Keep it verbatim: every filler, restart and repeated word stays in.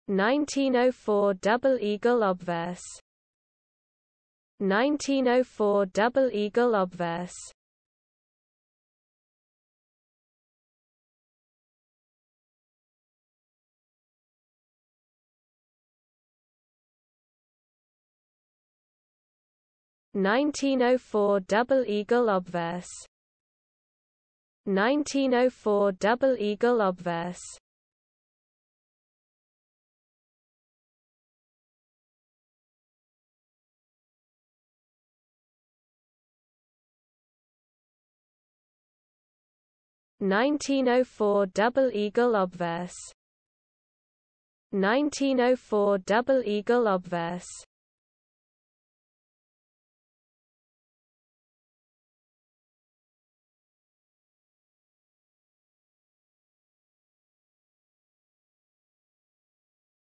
nineteen oh four double eagle obverse, nineteen oh four double eagle obverse, nineteen oh four double eagle obverse, nineteen oh four double eagle obverse, nineteen oh four double eagle obverse, nineteen oh four double eagle obverse,